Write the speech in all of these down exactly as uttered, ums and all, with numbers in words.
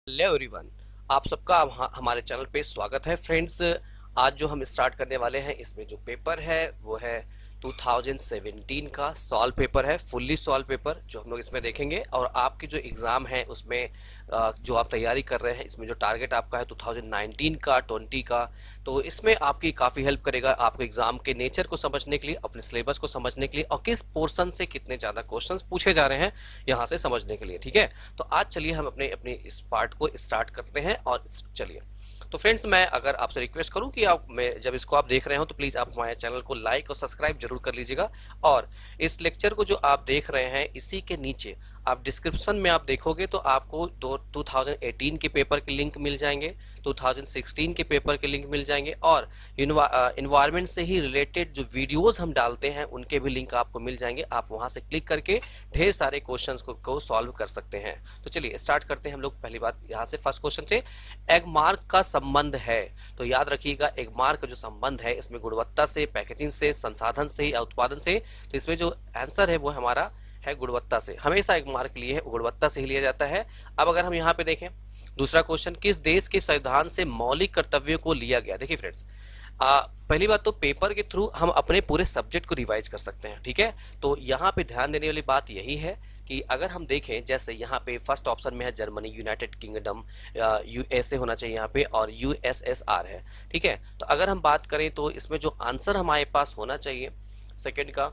Hello everyone, आप सबका हम- हमारे चैनल पे स्वागत है। फ्रेंड्स, आज जो हम स्टार्ट करने वाले हैं इसमें जो पेपर है वो है दो हज़ार सत्रह का सॉल्व पेपर है, फुल्ली सॉल्व पेपर जो हम लोग इसमें देखेंगे। और आपकी जो एग्ज़ाम है उसमें अ, जो आप तैयारी कर रहे हैं इसमें जो टारगेट आपका है दो हज़ार उन्नीस का बीस का, तो इसमें आपकी काफ़ी हेल्प करेगा आपके एग्ज़ाम के नेचर को समझने के लिए, अपने सिलेबस को समझने के लिए और किस पोर्शन से कितने ज़्यादा क्वेश्चंस पूछे जा रहे हैं यहाँ से समझने के लिए। ठीक है, तो आज चलिए हम अपने अपने इस पार्ट को स्टार्ट करते हैं। और चलिए, तो फ्रेंड्स, मैं अगर आपसे रिक्वेस्ट करूं कि आप मैं जब इसको आप देख रहे हो तो प्लीज़ आप हमारे चैनल को लाइक और सब्सक्राइब जरूर कर लीजिएगा। और इस लेक्चर को जो आप देख रहे हैं इसी के नीचे आप डिस्क्रिप्शन में आप देखोगे तो आपको दो दो हज़ार अठारह के पेपर के लिंक मिल जाएंगे, दो हज़ार सोलह के पेपर के लिंक मिल जाएंगे, और इन्वायरमेंट से ही रिलेटेड जो वीडियोस हम डालते हैं उनके भी लिंक आपको मिल जाएंगे। आप वहां से क्लिक करके ढेर सारे क्वेश्चंस को, को सॉल्व कर सकते हैं। तो चलिए स्टार्ट करते हैं हम लोग। पहली बात यहाँ से फर्स्ट क्वेश्चन से, एगमार्क का संबंध है। तो याद रखिएगा, एगमार्क का जो संबंध है इसमें गुणवत्ता से, पैकेजिंग से, संसाधन से या उत्पादन से। तो इसमें जो आंसर है वो हमारा है गुणवत्ता से। हमेशा एगमार्क लिए है गुणवत्ता से ही लिया जाता है। अब अगर हम यहाँ पे देखें दूसरा क्वेश्चन, किस देश के संविधान से मौलिक कर्तव्यों को लिया गया। देखिए फ्रेंड्स, आ, पहली बात तो पेपर के थ्रू हम अपने पूरे सब्जेक्ट को रिवाइज कर सकते हैं। ठीक है, तो यहाँ पे ध्यान देने वाली बात यही है कि अगर हम देखें, जैसे यहाँ पे फर्स्ट ऑप्शन में है जर्मनी, यूनाइटेड किंगडम, यूएसए होना चाहिए यहाँ पे, और यूएसएसआर है। ठीक है, तो अगर हम बात करें तो इसमें जो आंसर हमारे पास होना चाहिए सेकेंड का,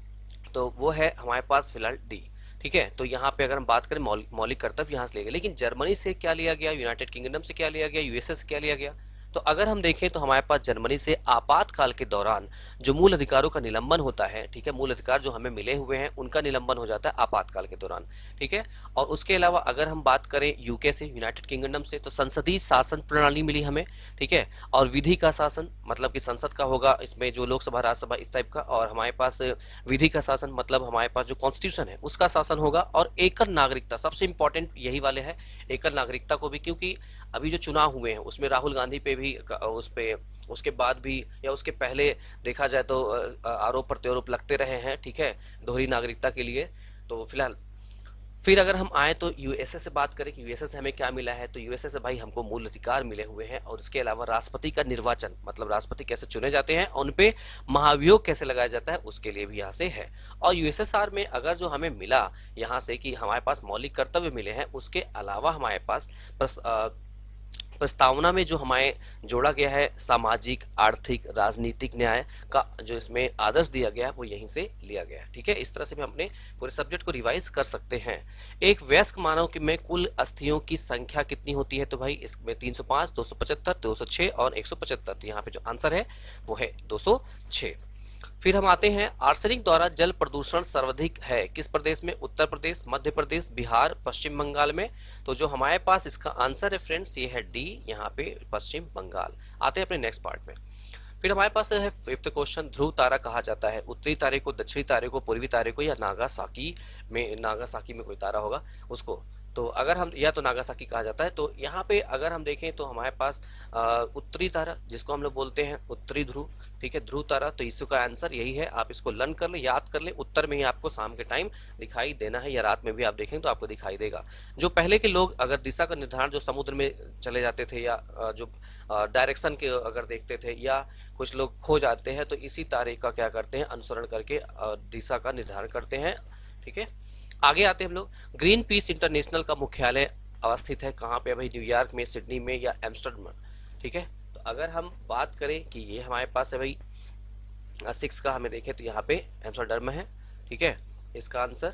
तो वो है हमारे पास फिलहाल डी। ठीक है, तो यहाँ पे अगर हम बात करें मौलिक मौलिक कर्तव्य यहाँ से लिया गया, लेकिन जर्मनी से क्या लिया गया, यूनाइटेड किंगडम से क्या लिया गया, यूएसए से क्या लिया गया। तो अगर हम देखें तो हमारे पास जर्मनी से आपातकाल के दौरान जो मूल अधिकारों का निलंबन होता है, ठीक है, मूल अधिकार जो हमें मिले हुए हैं उनका निलंबन हो जाता है आपातकाल के दौरान। ठीक है, और उसके अलावा अगर हम बात करें यूके से, यूनाइटेड किंगडम से, तो संसदीय शासन प्रणाली मिली हमें। ठीक है, और विधि का शासन मतलब कि संसद का होगा इसमें जो लोकसभा, राज्यसभा इस टाइप का, और हमारे पास विधि का शासन मतलब हमारे पास जो कॉन्स्टिट्यूशन है उसका शासन होगा। और एकल नागरिकता सबसे इंपॉर्टेंट यही वाले है, एकल नागरिकता को भी, क्योंकि अभी जो चुनाव हुए हैं उसमें राहुल गांधी पे भी, उस पे, उसके बाद भी या उसके पहले देखा जाए तो आरोप प्रत्यारोप लगते रहे हैं। ठीक है, दोहरी नागरिकता के लिए। तो फिलहाल फिर अगर हम आए तो यूएसए से बात करें कि यूएसए से हमें क्या मिला है, तो यूएसए से भाई हमको मूल अधिकार मिले हुए हैं। और उसके अलावा राष्ट्रपति का निर्वाचन मतलब राष्ट्रपति कैसे चुने जाते हैं, उन पे महाभियोग कैसे लगाया जाता है, उसके लिए भी यहाँ से है। और यूएसएसआर में अगर जो हमें मिला यहाँ से कि हमारे पास मौलिक कर्तव्य मिले हैं, उसके अलावा हमारे पास प्रस्तावना में जो हमारे जोड़ा गया है सामाजिक, आर्थिक, राजनीतिक न्याय का जो इसमें आदर्श दिया गया है वो यहीं से लिया गया है। ठीक है, इस तरह से भी अपने पूरे सब्जेक्ट को रिवाइज कर सकते हैं। एक वयस्क मानव की में कुल अस्थियों की संख्या कितनी होती है, तो भाई इसमें तीन सौ पाँच, दो सौ पचहत्तर, दो सौ छह और एक सौ पचहत्तर। तो यहाँ पे जो आंसर है वो है दो सौ छह। फिर हम आते हैं, आर्सेनिक द्वारा जल प्रदूषण सर्वाधिक है किस प्रदेश में, उत्तर प्रदेश, मध्य प्रदेश, बिहार, पश्चिम बंगाल में। तो जो हमारे पास इसका आंसर है फ्रेंड्स ये है डी, यहाँ पे पश्चिम बंगाल। आते हैं अपने नेक्स्ट पार्ट में। फिर हमारे पास है फिफ्थ क्वेश्चन, ध्रुव तारा कहा जाता है उत्तरी तारे को, दक्षिणी तारे को, पूर्वी तारे को, या नागासाकी में, नागासाकी में कोई तारा होगा उसको। तो अगर हम, या तो नागासाकी कहा जाता है। तो यहाँ पे अगर हम देखें तो हमारे पास आ, उत्तरी तारा जिसको हम लोग बोलते हैं उत्तरी ध्रुव, ठीक है, ध्रुव तारा। तो इसका आंसर यही है, आप इसको लर्न कर ले, याद कर ले। उत्तर में ही आपको शाम के टाइम दिखाई देना है, या रात में भी आप देखें तो आपको दिखाई देगा। जो पहले के लोग अगर दिशा का निर्धारण जो समुद्र में चले जाते थे, या जो डायरेक्शन के अगर देखते थे, या कुछ लोग खो जाते हैं, तो इसी तारे का क्या करते हैं, अनुसरण करके दिशा का निर्धारण करते हैं। ठीक है, आगे आते हैं हम लोग। ग्रीन पीस इंटरनेशनल का मुख्यालय अवस्थित है कहाँ पे भाई, न्यूयॉर्क में, सिडनी में, या एम्स्टर्डम में। ठीक है, तो अगर हम बात करें कि ये हमारे पास है भाई सिक्स का, हमें देखें तो यहाँ पे एम्स्टर्डम में है। ठीक है, इसका आंसर।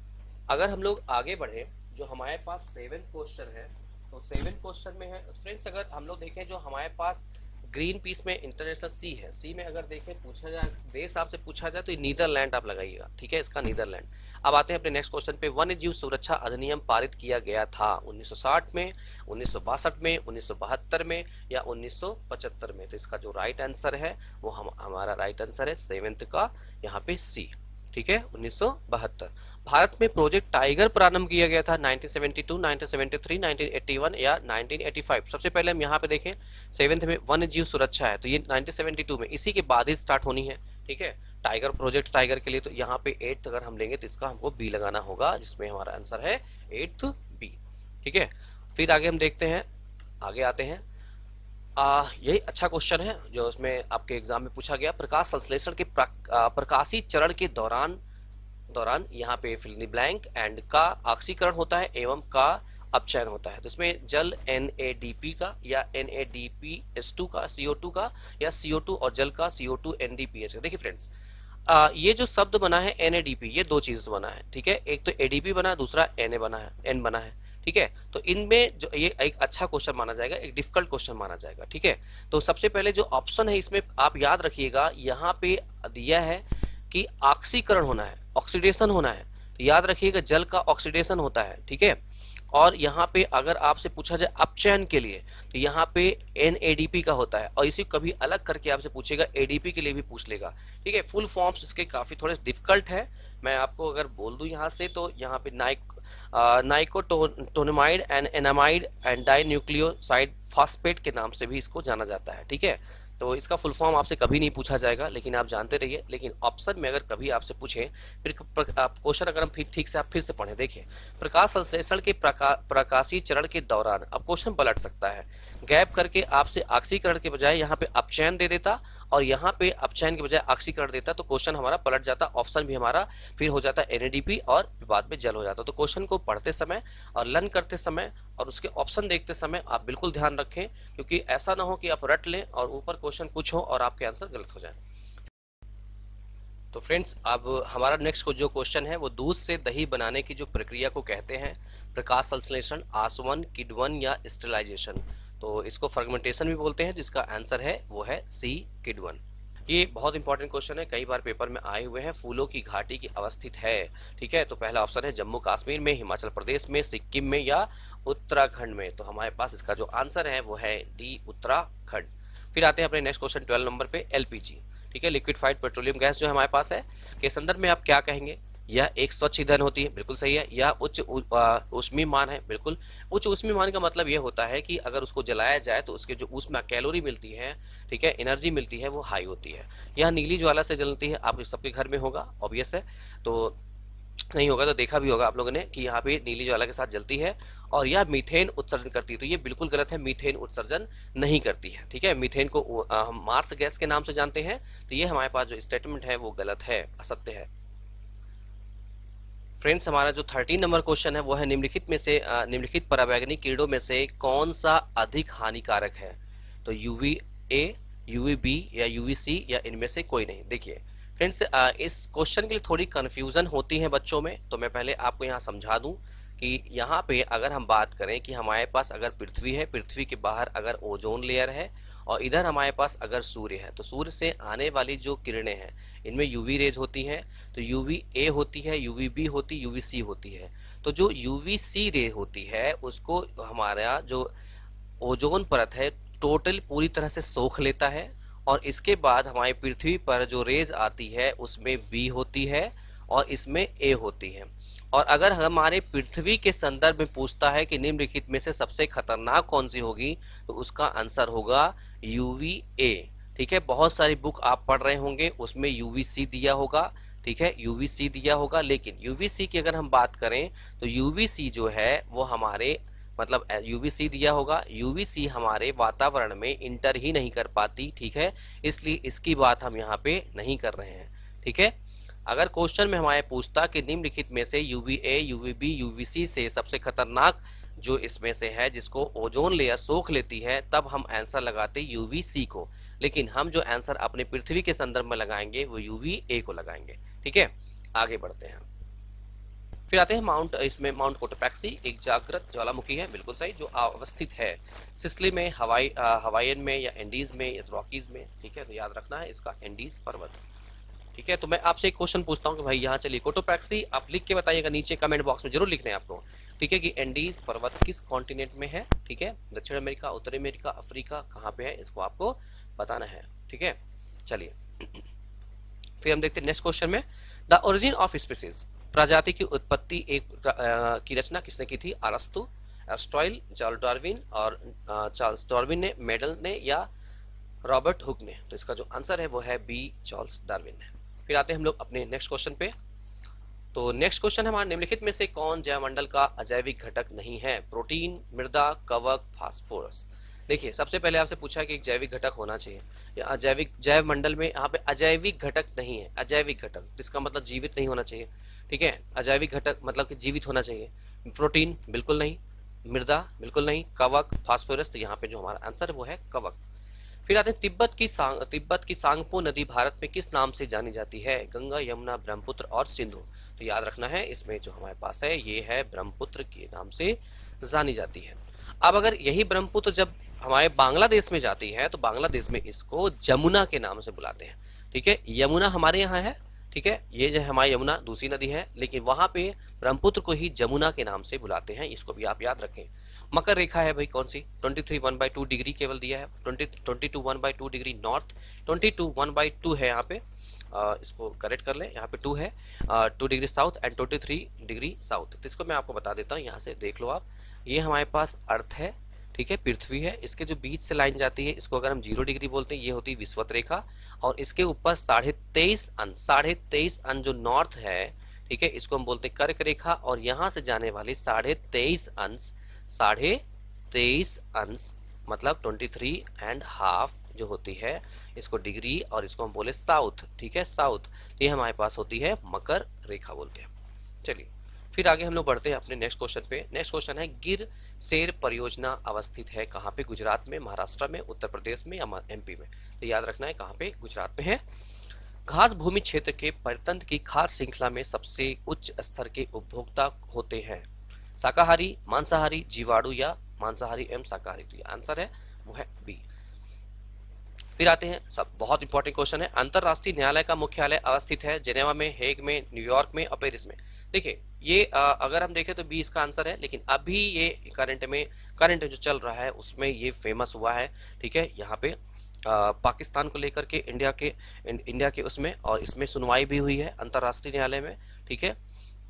अगर हम लोग आगे बढ़े, जो हमारे पास सेवन क्वेश्चन है, तो सेवन क्वेश्चन में है फ्रेंड्स, अगर हम लोग देखें जो हमारे पास ग्रीन पीस में इंटरनेशनल सी है, सी में अगर देखें पूछा जाए, देश आपसे पूछा जाए तो नीदरलैंड आप लगाइएगा। ठीक है, इसका नीदरलैंड। अब आते हैं अपने नेक्स्ट क्वेश्चन पे, वन्य जीव सुरक्षा अधिनियम पारित किया गया था उन्नीस सौ साठ में, उन्नीस सौ बासठ में, उन्नीस सौ बहत्तर में, या उन्नीस सौ पचहत्तर में। तो इसका जो राइट आंसर है वो हम हमारा राइट आंसर है सेवेंथ का यहाँ पे सी। ठीक है, उन्नीस सौ बहत्तर। भारत में प्रोजेक्ट टाइगर प्रारंभ किया गया था nineteen seventy two, nineteen seventy three, nineteen eighty one या नाइनटीन एटी फाइव। सबसे पहले हम यहाँ पे देखें सेवेंथ में वन्य जीव सुरक्षा है, तो ये नाइनटीन सेवेंटी टू में, इसी के बाद ही स्टार्ट होनी है। ठीक है, टाइगर प्रोजेक्ट टाइगर के लिए। तो यहाँ पे एट्थ अगर हम लेंगे तो इसका हमको बी लगाना होगा, जिसमें हमारा आंसर है एट्थ बी। ठीक है, फिर आगे हम देखते हैं, आगे आते हैं। आ, यही अच्छा क्वेश्चन है जो उसमें आपके एग्जाम में पूछा गया। प्रकाश संश्लेषण के प्रक, आ, प्रकाशीय चरण के दौरान दौरान यहाँ पे fill in the blank and का ऑक्सीकरण होता है एवं का अपचयन होता है। तो इसमें जल एन ए डी पी का या N A D P S two का, सी ओ टू का, या सी ओ टू और जल का C O two N D P H का। देखिए फ्रेंड्स, आ, ये जो शब्द बना है एन ए डी पी, ये दो चीज बना है, ठीक है। एक तो ए डी पी बना है, दूसरा एन ए बना है, एन बना है, ठीक है। तो इनमें जो ये एक अच्छा क्वेश्चन माना जाएगा, एक डिफिकल्ट क्वेश्चन माना जाएगा, ठीक है। तो सबसे पहले जो ऑप्शन है इसमें आप याद रखिएगा, यहाँ पे दिया है कि ऑक्सीकरण होना है, ऑक्सीडेशन होना है। तो याद रखिएगा जल का ऑक्सीडेशन होता है, ठीक है। और यहाँ पे अगर आपसे पूछा जाए अपचयन के लिए, तो यहाँ पे एन ए डी पी का होता है, और इसी कभी अलग करके आपसे पूछेगा ए डी पी के लिए भी पूछ लेगा, ठीक है। फुल फॉर्म्स इसके काफी थोड़े डिफिकल्ट है। मैं आपको अगर बोल दूं यहाँ से, तो यहाँ पे नाइक nicotinamide and enamide and di nucleoside phosphate के नाम से भी इसको जाना जाता है, ठीक है। तो इसका फुल फॉर्म आपसे कभी नहीं पूछा जाएगा, लेकिन आप जानते रहिए। लेकिन ऑप्शन में अगर कभी आपसे पूछे, फिर क्वेश्चन अगर हम फिर ठीक से आप फिर से पढ़ें, देखिए प्रकाश संश्लेषण के प्रका, प्रकाशीय चरण के दौरान, अब क्वेश्चन पलट सकता है, गैप करके आपसे ऑक्सीकरण के बजाय यहाँ पे अपचयन दे देता और यहाँ पे अपचयन के बजाय ऑक्सीकरण देता, तो क्वेश्चन हमारा पलट जाता, ऑप्शन भी हमारा फिर हो जाता एन ए डी पी और बाद में जल हो जाता। तो क्वेश्चन को पढ़ते समय और लर्न करते समय और उसके ऑप्शन देखते समय आप बिल्कुल ध्यान रखें, क्योंकि ऐसा ना हो कि आप रट लें और ऊपर क्वेश्चन कुछ हो और आपके आंसर गलत हो जाए। तो फ्रेंड्स, अब हमारा नेक्स्ट जो क्वेश्चन है वो दूध से दही बनाने की जो प्रक्रिया को कहते हैं प्रकाश संश्लेषण, आसवन, किण्वन या स्टेरिलाइजेशन। तो इसको फर्मेंटेशन भी बोलते हैं, जिसका आंसर है वो है सी, किण्वन। ये बहुत इंपॉर्टेंट क्वेश्चन है, कई बार पेपर में आए हुए हैं। फूलों की घाटी की अवस्थित है, ठीक है। तो पहला ऑप्शन है जम्मू कश्मीर में, हिमाचल प्रदेश में, सिक्किम में या उत्तराखंड में। तो हमारे पास इसका जो आंसर है वो है डी, उत्तराखंड। फिर आते हैं अपने नेक्स्ट क्वेश्चन ट्वेल्व नंबर पे, एल पी जी, ठीक है, लिक्विफाइड पेट्रोलियम गैस जो हमारे पास है के संदर्भ में आप क्या कहेंगे? यह एक स्वच्छ ईंधन होती है, बिल्कुल सही है। यह उच्च ऊष्मीय मान है, बिल्कुल। उच्च ऊष्मीय मान का मतलब यह होता है कि अगर उसको जलाया जाए तो उसके जो ऊष्मा कैलोरी मिलती है, ठीक है, एनर्जी मिलती है, वो हाई होती है। यह नीली ज्वाला से जलती है, आप सबके घर में होगा, ऑब्वियस है। तो नहीं होगा तो देखा भी होगा आप लोगों ने कि यहाँ पे नीली ज्वाला के साथ जलती है। और यह मीथेन उत्सर्जन करती है, तो ये बिल्कुल गलत है, मीथेन उत्सर्जन नहीं करती है, ठीक है। मीथेन को हम मार्स गैस के नाम से जानते हैं, तो ये हमारे पास जो स्टेटमेंट है वो गलत है, असत्य है। फ्रेंड्स, हमारा जो थर्टीन नंबर क्वेश्चन है वो है निम्नलिखित में से निम्नलिखित परावैंगनिक किरणों में से कौन सा अधिक हानिकारक है? तो यूवी ए, यूवी बी या यूवी सी या इनमें से कोई नहीं। देखिए फ्रेंड्स, इस क्वेश्चन के लिए थोड़ी कंफ्यूजन होती है बच्चों में, तो मैं पहले आपको यहाँ समझा दूं कि यहाँ पे अगर हम बात करें कि हमारे पास अगर पृथ्वी है, पृथ्वी के बाहर अगर ओजोन लेयर है और इधर हमारे पास अगर सूर्य है, तो सूर्य से आने वाली जो किरणें हैं इनमें यूवी रेज होती हैं। तो यूवी ए होती है, यूवी बी होती, यूवी सी होती है। तो जो यूवी सी रे होती है उसको हमारा जो ओजोन परत है टोटल पूरी तरह से सोख लेता है, और इसके बाद हमारी पृथ्वी पर जो रेज आती है उसमें बी होती है और इसमें ए होती है। और अगर हमारे पृथ्वी के संदर्भ में पूछता है कि निम्नलिखित में से सबसे खतरनाक कौन सी होगी, तो उसका आंसर होगा यूवी ए, ठीक है। बहुत सारी बुक आप पढ़ रहे होंगे, उसमें यूवी सी दिया होगा, ठीक है, यूवी सी दिया होगा। लेकिन यूवी सी की अगर हम बात करें तो यूवी सी जो है वो हमारे मतलब यूवी सी दिया होगा, यूवी सी हमारे वातावरण में इंटर ही नहीं कर पाती, ठीक है, इसलिए इसकी बात हम यहाँ पे नहीं कर रहे हैं, ठीक है। अगर क्वेश्चन में हमारे पूछता कि निम्नलिखित में से UV A, UV B, UV C से सबसे खतरनाक जो इसमें से है जिसको ओजोन लेयर सोख लेती है, तब हम आंसर लगाते यूवी सी को। लेकिन हम जो आंसर अपने पृथ्वी के संदर्भ में लगाएंगे वो यूवी ए को लगाएंगे, ठीक है। आगे बढ़ते हैं, फिर आते हैं माउंट, इसमें माउंट कोटोपैक्सी एक जागृत ज्वालामुखी है, बिल्कुल सही, जो अवस्थित है सिसिली में, हवाई हवाईयन में या एंडीज में या रॉकीज में, ठीक है। तो याद रखना है इसका एंडीज पर्वत, ठीक है। तो मैं आपसे एक क्वेश्चन पूछता हूँ कि भाई यहाँ चलिए कोटोपैक्सी आप लिख के बताइएगा, नीचे कमेंट बॉक्स में जरूर लिखना है आपको, ठीक है, कि एंडीज पर्वत किस कॉन्टिनेंट में है, ठीक है। दक्षिण अमेरिका, उत्तरी अमेरिका, अफ्रीका, कहाँ पे है, इसको आपको बताना है, ठीक है। चलिए फिर हम देखते हैं नेक्स्ट क्वेश्चन में, द ओरिजिन ऑफ स्पीसीज, प्रजाति की उत्पत्ति एक आ, की रचना किसने की थी? अरस्तु, एरिस्टॉटल, चार्ल्स डार्विन, और चार्ल्स डार्विन ने, मेडल ने या रॉबर्ट हुक ने। तो इसका जो आंसर है वो है बी, चार्ल्स डार्विन ने। फिर आते हैं हम लोग अपने नेक्स्ट क्वेश्चन पे। तो नेक्स्ट क्वेश्चन है हमारा, निम्नलिखित में से कौन जैवमंडल का अजैविक घटक नहीं है? प्रोटीन, मृदा, कवक, फास्फोरस। देखिए सबसे पहले आपसे पूछा कि एक जैविक घटक होना चाहिए, या अजैविक जैव मंडल में यहाँ पे अजैविक घटक नहीं है। अजैविक घटक इसका मतलब जीवित नहीं होना चाहिए, ठीक है। अजैविक घटक मतलब कि जीवित होना चाहिए। प्रोटीन बिल्कुल नहीं, मृदा बिल्कुल नहीं, कवक, फास्फोरस। तो यहाँ पे जो हमारा आंसर है वो है कवक। फिर आते हैं तिब्बत की सांग तिब्बत की सांगपो नदी भारत में किस नाम से जानी जाती है? गंगा, यमुना, ब्रह्मपुत्र और सिंधु। तो याद रखना है, इसमें जो हमारे पास है ये है ब्रह्मपुत्र के नाम से जानी जाती है। अब अगर यही ब्रह्मपुत्र जब हमारे बांग्लादेश में जाती है तो बांग्लादेश में इसको जमुना के नाम से बुलाते हैं, ठीक है। यमुना हमारे यहाँ है, ठीक है, ये जो हमारी यमुना दूसरी नदी है, लेकिन वहां पे ब्रह्मपुत्र को ही जमुना के नाम से बुलाते हैं। इसको भी आप याद रखें। मकर रेखा है भाई कौन सी? Twenty three one by two degree केवल दिया है। Twenty twenty two one by two degree north, twenty two one by two है यहाँ पे, आ, इसको करेक्ट कर लें, यहाँ पे टू है, two degree south and twenty three degree south. तो इसको मैं आपको बता देता हूँ, यहाँ से देख लो आप। ये हमारे पास अर्थ है, ठीक है, पृथ्वी है, इसके जो बीच से लाइन जाती है इसको अगर हम जीरो डिग्री बोलते हैं, ये होती है विषुवत रेखा। और इसके ऊपर साढ़े तेईस अंश साढ़े तेईस अंश जो नॉर्थ है, ठीक है, इसको हम बोलते हैं कर्क रेखा। और यहाँ से जाने वाली साढ़े तेईस अंश साढ़े तेईस अंश मतलब ट्वेंटी थ्री एंड हाफ जो होती है, इसको डिग्री, और इसको हम बोले साउथ, ठीक है, साउथ। तो ये हमारे पास होती है मकर रेखा बोलते हैं। चलिए फिर आगे हम लोग बढ़ते हैं अपने नेक्स्ट क्वेश्चन पे। नेक्स्ट क्वेश्चन है, गिर सेर परियोजना अवस्थित है कहाँ पे? गुजरात में, महाराष्ट्र में, उत्तर प्रदेश में या एमपी में? तो याद रखना है कहाँ पे, गुजरात में है। घास भूमि क्षेत्र के परतंत्र की खाद्य श्रृंखला में सबसे उच्च स्तर के उपभोक्ता होते हैं? शाकाहारी, मांसाहारी, जीवाणु या मांसाहारी एवं शाकाहारी? तो आंसर है वो है बी। फिर आते हैं, सब बहुत इंपॉर्टेंट क्वेश्चन है, अंतरराष्ट्रीय न्यायालय का मुख्यालय अवस्थित है जेनेवा में, हेग में, न्यूयॉर्क में और पेरिस में? देखिए ये आ, अगर हम देखें तो बी इसका आंसर है, लेकिन अभी ये करंट में करंट जो चल रहा है उसमें ये फेमस हुआ है, ठीक है। यहाँ पे आ, पाकिस्तान को लेकर के इंडिया के इंडिया के उसमें, और इसमें सुनवाई भी हुई है अंतरराष्ट्रीय न्यायालय में, ठीक है।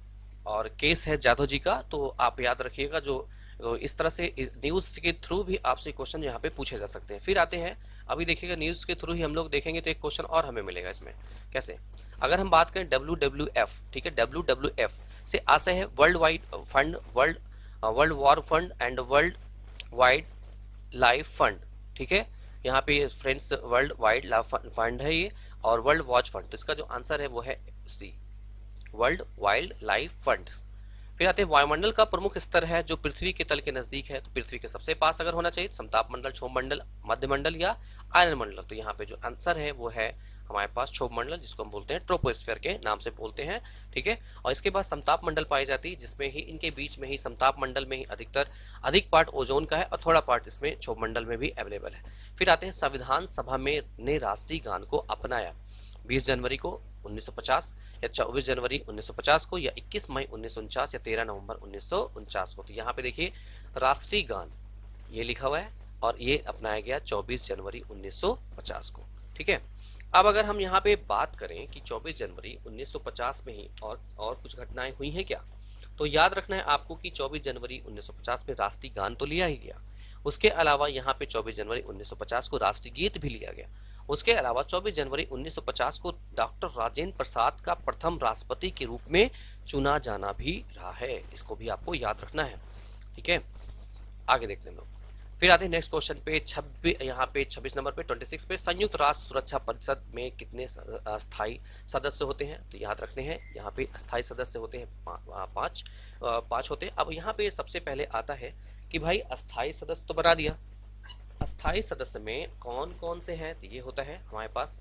और केस है जाधव जी का। तो आप याद रखिएगा, जो तो इस तरह से न्यूज के थ्रू भी आपसे क्वेश्चन यहाँ पे पूछे जा सकते हैं। फिर आते हैं, अभी देखिएगा न्यूज के थ्रू ही हम लोग देखेंगे तो एक क्वेश्चन और हमें मिलेगा इसमें। कैसे? अगर हम बात करें डब्ल्यू डब्ल्यू एफ, ठीक है, डब्ल्यू डब्ल्यू एफ से आशय है world wide fund, world world war fund and world wide life fund, ठीक है। यहाँ पे friends world wide life fund है ये, और वर्ल्ड वॉच फंड। तो इसका जो आंसर है वो है C, world wild life fund. फिर आते हैं, वायुमंडल का प्रमुख स्तर है जो पृथ्वी के तल के नजदीक है? तो पृथ्वी के सबसे पास अगर होना चाहिए, समताप मंडल, क्षोभ मंडल, मध्य मंडल या आयन मंडल? तो यहाँ पे जो आंसर है वो है हमारे पास क्षोभ मंडल, जिसको हम बोलते हैं ट्रोपोस्फेयर के नाम से बोलते हैं, ठीक है। और इसके बाद समताप मंडल पाई जाती है, जिसमें ही इनके बीच में ही समताप मंडल में ही अधिकतर अधिक पार्ट ओजोन का है और थोड़ा पार्ट इसमें क्षोभ मंडल में भी अवेलेबल है। फिर आते हैं, संविधान सभा में ने राष्ट्रीय गान को अपनाया? बीस जनवरी को उन्नीस सौ पचास या चौबीस जनवरी उन्नीस सौ पचास को या इक्कीस मई उन्नीस सौ उनचास या तेरह नवंबर उन्नीस सौ उनचास को? तो यहाँ पे देखिए राष्ट्रीय गान ये लिखा हुआ है और ये अपनाया गया चौबीस जनवरी उन्नीस सौ पचास को, ठीक है। अब अगर हम यहाँ पे बात करें कि चौबीस जनवरी उन्नीस सौ पचास में ही और और कुछ घटनाएं हुई हैं क्या, तो याद रखना है आपको कि चौबीस जनवरी उन्नीस सौ पचास में राष्ट्रीय गान तो लिया ही गया, उसके अलावा यहाँ पे चौबीस जनवरी उन्नीस सौ पचास को राष्ट्रीय गीत भी लिया गया। उसके अलावा चौबीस जनवरी उन्नीस सौ पचास को डॉक्टर राजेंद्र प्रसाद का प्रथम राष्ट्रपति के रूप में चुना जाना भी रहा है। इसको भी आपको याद रखना है, ठीक है। आगे देखते हैं लोग। फिर आते हैं नेक्स्ट क्वेश्चन पे, छब्बीस यहाँ पे छब्बीस नंबर पे छब्बीस पे, संयुक्त राष्ट्र सुरक्षा परिषद में कितने अस्थायी सदस्य होते हैं? तो याद रखने हैं यहाँ पे अस्थायी सदस्य होते हैं पांच पांच होते हैं। अब यहाँ पे सबसे पहले आता है कि भाई अस्थायी सदस्य तो बना दिया, अस्थायी सदस्य में कौन कौन से हैं? तो ये होता है हमारे पास,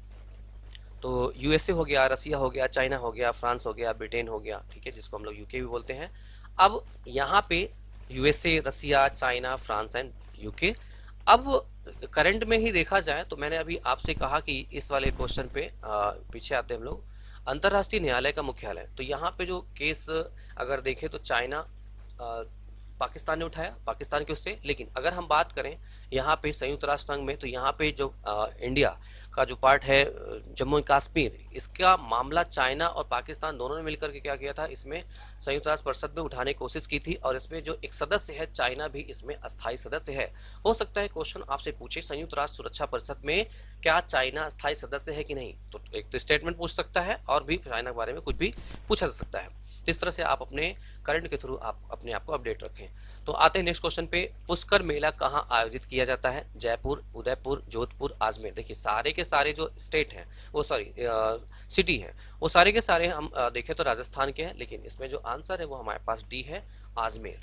तो यूएसए हो गया, रसिया हो गया, चाइना हो गया, फ्रांस हो गया, ब्रिटेन हो गया, ठीक है, जिसको हम लोग यूके भी बोलते हैं। अब यहाँ पे USA, Russia, China, France and UK. अब करंट में ही देखा जाए तो मैंने अभी आपसे कहा कि इस वाले क्वेश्चन पे आ, पीछे आते हैं हम लोग, अंतरराष्ट्रीय न्यायालय का मुख्यालय। तो यहाँ पे जो केस अगर देखें तो चाइना आ, पाकिस्तान ने उठाया, पाकिस्तान के उससे। लेकिन अगर हम बात करें यहाँ पे संयुक्त राष्ट्र संघ में, तो यहाँ पे जो आ, इंडिया का जो पार्ट है जम्मू एंड कश्मीर, इसका मामला चाइना और पाकिस्तान दोनों ने मिलकर के क्या किया था, इसमें संयुक्त राष्ट्र परिषद में उठाने की कोशिश की थी। और इसमें जो एक सदस्य है चाइना भी इसमें अस्थायी सदस्य है। हो सकता है क्वेश्चन आपसे पूछे संयुक्त राष्ट्र सुरक्षा परिषद में क्या चाइना अस्थायी सदस्य है कि नहीं, तो एक तो स्टेटमेंट पूछ सकता है और भी चाइना के बारे में कुछ भी पूछा जा सकता है। इस तरह से आप अपने करंट के थ्रू आप अपने आप को अपडेट रखें। तो आते हैं नेक्स्ट क्वेश्चन पे, पुष्कर मेला कहाँ आयोजित किया जाता है? जयपुर, उदयपुर, जोधपुर, अजमेर। देखिए सारे के सारे जो स्टेट हैं वो सॉरी सिटी हैं वो सारे के सारे हम आ, देखें तो राजस्थान के हैं, लेकिन इसमें जो आंसर है वो हमारे पास डी है, अजमेर।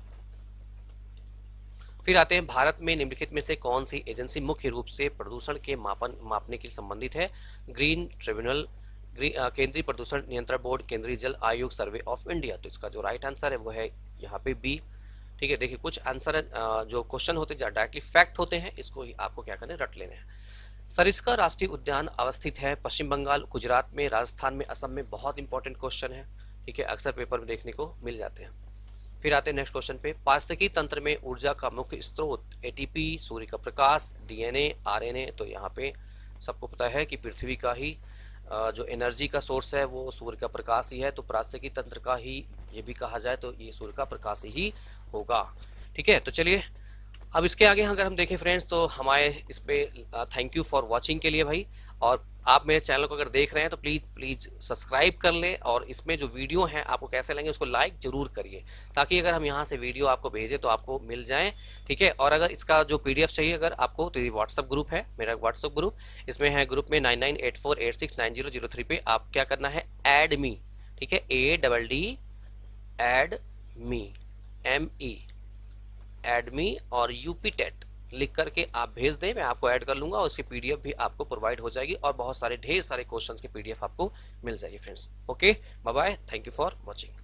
फिर आते हैं, भारत में निम्नलिखित में से कौन सी एजेंसी मुख्य रूप से प्रदूषण के मापन मापने के लिए संबंधित है? ग्रीन ट्रिब्यूनल, केंद्रीय प्रदूषण नियंत्रण बोर्ड, केंद्रीय जल आयोग, सर्वे ऑफ इंडिया। तो इसका जो राइट आंसर है वो है यहाँ पे बी। ठीक है, देखिए कुछ आंसर जो क्वेश्चन होते हैं डायरेक्टली फैक्ट होते हैं, इसको ही आपको क्या करना है, रट लेने हैं। सरिस्का राष्ट्रीय उद्यान अवस्थित है पश्चिम बंगाल, गुजरात में, राजस्थान में, असम में। बहुत इंपॉर्टेंट क्वेश्चन है, ठीक है, अक्सर पेपर में देखने को मिल जाते हैं। फिर आते हैं नेक्स्ट क्वेश्चन पे, पारिस्थितिकी तंत्र में ऊर्जा का मुख्य स्रोत एटीपी, सूर्य का प्रकाश, डीएनए, आरएनए। तो यहाँ पे सबको पता है कि पृथ्वी का ही जो एनर्जी का सोर्स है वो सूर्य का प्रकाश ही है, तो पारिस्थितिकी तंत्र का ही ये भी कहा जाए तो ये सूर्य का प्रकाश ही होगा। ठीक है, तो चलिए अब इसके आगे अगर हम देखें फ्रेंड्स, तो हमारे इस पे थैंक यू फॉर वॉचिंग के लिए भाई। और आप मेरे चैनल को अगर देख रहे हैं तो प्लीज़ प्लीज़ सब्सक्राइब कर लें, और इसमें जो वीडियो हैं आपको कैसे लगेंगे उसको लाइक जरूर करिए, ताकि अगर हम यहाँ से वीडियो आपको भेजें तो आपको मिल जाए। ठीक है, और अगर इसका जो पीडीएफ चाहिए अगर आपको, तो ये व्हाट्सअप ग्रुप है, मेरा व्हाट्सअप ग्रुप, इसमें है ग्रुप में nine nine eight four eight six nine zero zero three पे आप क्या करना है, ऐड मी। ठीक है, A double D add me, M E add me, और यूपी टेट लिख करके आप भेज दें, मैं आपको ऐड कर लूंगा और उसकी पीडीएफ भी आपको प्रोवाइड हो जाएगी, और बहुत सारे ढेर सारे क्वेश्चंस की पीडीएफ आपको मिल जाएगी friends. Okay, bye bye, thank you for watching.